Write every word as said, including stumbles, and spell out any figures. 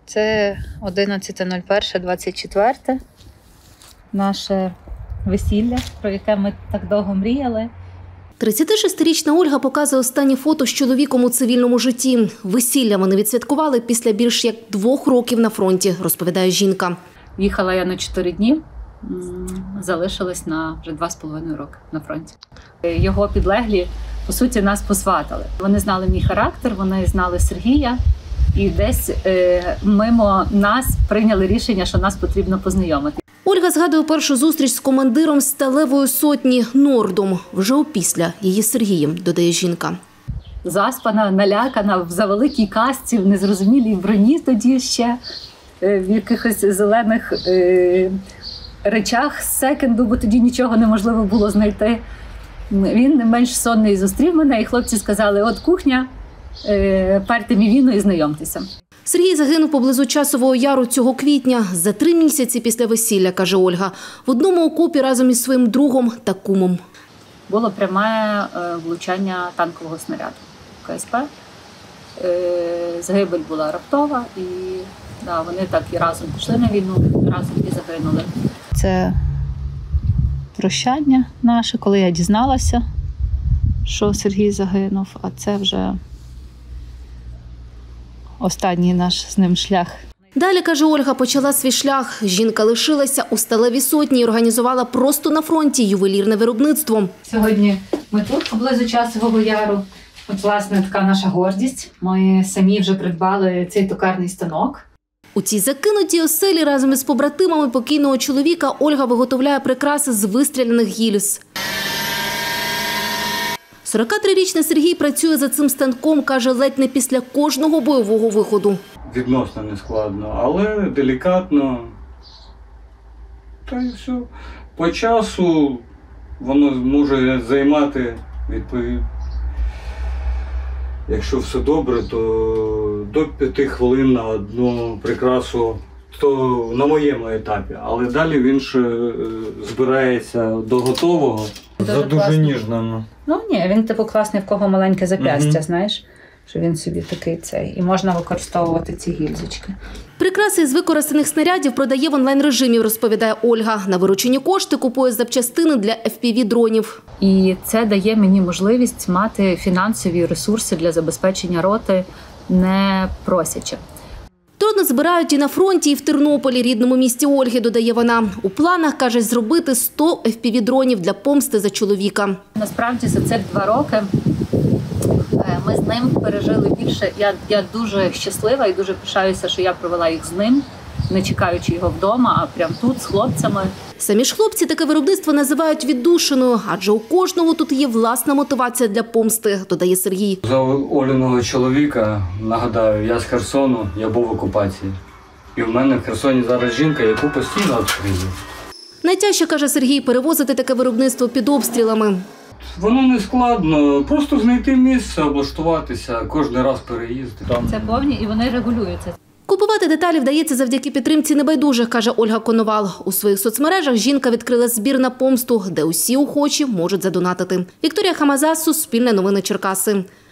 Це одинадцяте нуль перше двадцять четверте. Наше весілля, про яке ми так довго мріяли. тридцятишестирічна Ольга показує останні фото з чоловіком у цивільному житті. Весілля вони відсвяткували після більш як двох років на фронті, розповідає жінка. Їхала я на чотири дні, залишилась на вже два з половиною роки на фронті. Його підлеглі, по суті, нас посватали. Вони знали мій характер, вони знали Сергія. І десь е, мимо нас прийняли рішення, що нас потрібно познайомити. Ольга згадує першу зустріч з командиром сталевої сотні Нордом. Вже опісля її Сергієм, додає жінка. Заспана, налякана, в завеликій касці, в незрозумілій броні тоді ще, в якихось зелених е, речах з секенду, бо тоді нічого неможливо було знайти. Він не менш сонний зустрів мене, і хлопці сказали, от кухня, е, парте мівіну і знайомтеся. Сергій загинув поблизу Часового Яру цього квітня. За три місяці після весілля, каже Ольга, в одному окопі разом із своїм другом та кумом. Було пряме влучання танкового снаряду ка ес пе. Загибель була раптова, і да, вони так і разом пішли на війну, разом і загинули. Це прощання наше, коли я дізналася, що Сергій загинув, а це вже останній наш з ним шлях. Далі, каже Ольга, почала свій шлях. Жінка лишилася у сталевій сотні і організувала просто на фронті ювелірне виробництво. Сьогодні ми тут, поблизу Часового Яру. От, власне, така наша гордість. Ми самі вже придбали цей токарний станок. У цій закинутій оселі разом із побратимами покійного чоловіка Ольга виготовляє прикраси з вистріляних гільз. сорокатрирічний Сергій працює за цим станком, каже, ледь не після кожного бойового виходу. Відносно не складно, але делікатно. Та й все. По часу воно може займати, відповідно, якщо все добре, то до п'яти хвилин на одну прикрасу, то на моєму етапі. Але далі він ще збирається до готового. Дуже За дуже класно. ніжним. Ну ні, він типу класний, в кого маленьке зап'ястя, Мгм. знаєш, що він собі такий цей. І можна використовувати ці гільзочки. Прикраси з використаних снарядів продає в онлайн-режимі, розповідає Ольга. На виручені кошти купує запчастини для еф пі ві-дронів. І це дає мені можливість мати фінансові ресурси для забезпечення роти, не просячи. Дрони збирають і на фронті, і в Тернополі, рідному місті Ольги, додає вона. У планах, каже, зробити сто еф пі ві-дронів для помсти за чоловіка. Насправді за цих два роки ми з ним пережили більше. Я, я дуже щаслива і дуже пишаюся, що я провела їх з ним, не чекаючи його вдома, а прямо тут з хлопцями. Самі ж хлопці таке виробництво називають віддушиною, адже у кожного тут є власна мотивація для помсти, додає Сергій. За Оліного чоловіка, нагадаю, я з Херсону, я був в окупації. І в мене в Херсоні зараз жінка, яку постійно обстрілюють. Найтяжче, каже Сергій, перевозити таке виробництво під обстрілами. Воно не складно, просто знайти місце, облаштуватися, кожен раз переїздити. Це повні, і вони регулюються. Купувати деталі вдається завдяки підтримці небайдужих, каже Ольга Коновал. У своїх соцмережах жінка відкрила збір на помсту, де усі охочі можуть задонатити. Вікторія Хамаза, Суспільне новини Черкаси.